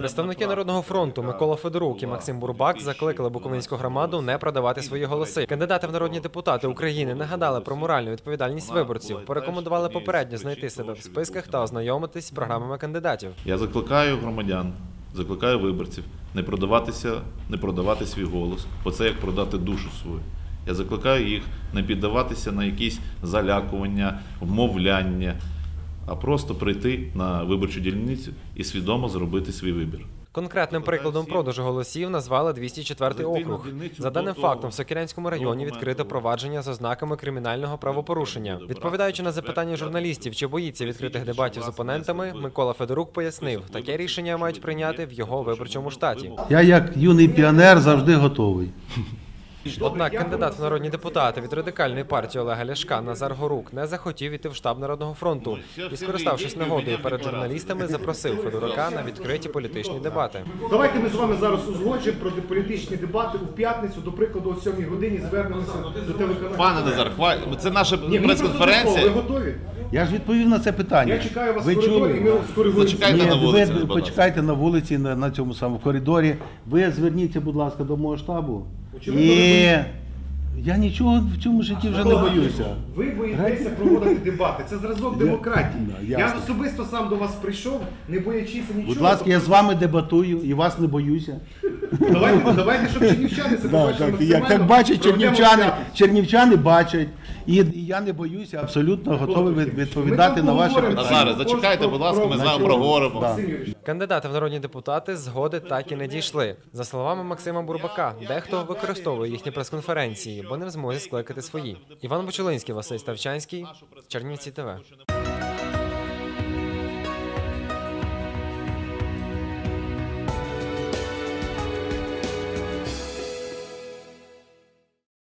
Представники Народного фронту Микола Федорук і Максим Бурбак закликали буковинську громаду не продавати свої голоси. Кандидати в народні депутати України нагадали про моральну відповідальність виборців, порекомендували попередньо знайти себе в списках та ознайомитись з програмами кандидатів. Я закликаю громадян, закликаю виборців не продавати свій голос, бо це як продати душу свою. Я закликаю їх не піддаватися на якісь залякування, вмовляння, а просто прийти на виборчу дільницю і свідомо зробити свій вибір. Конкретним прикладом продажу голосів назвали 204-й округ. За даним фактом, в Сокирянському районі відкрито провадження з ознаками кримінального правопорушення. Відповідаючи на запитання журналістів, чи боїться відкритих дебатів з опонентами, Микола Федорук пояснив, таке рішення мають прийняти в його виборчому штаті. Я як юний піонер завжди готовий. Однак кандидат в народні депутати від радикальної партії Олега Ляшка Назар Горук не захотів іти в штаб Народного фронту і, скориставшись нагодою перед журналістами, запросив Федорука на відкриті політичні дебати. Давайте ми з вами зараз узгоджуємо про політичні дебати у п'ятницю, до прикладу, о 7 годині звернемося до телеканалу. Пане Назар, це наша Ви прес-конференція. готові? Я ж відповів на це питання. Я чекаю вас Ви в коридорі, і ми скоригуємо. Зачекайте на вулиці, будь ласка. Почекайте на вулиці, на цьому самому коридорі. Ви зверніться, будь ласка, до мого штабу. І я нічого в цьому житті вже не боюся. Ви боїтеся проводити дебати. Це зразок демократії. Я Ясно. особисто сам до вас прийшов, не боячись нічого. Будь ласка, я з вами дебатую і вас не боюся. Давайте, щоб чернівчани це побачили максимально. Як бачать проведемо чернівчани бачать. І я не боюся, абсолютно готовий відповідати на ваші питання. Назаре, зачекайте, будь ласка, ми з вами проговоримо. Да. Кандидати в народні депутати згоди так і не дійшли. За словами Максима Бурбака, дехто використовує їхні прес-конференції, бо не в змозі скликати свої. Іван Бочулинський, Василь Ставчанський, Чернівці ТВ.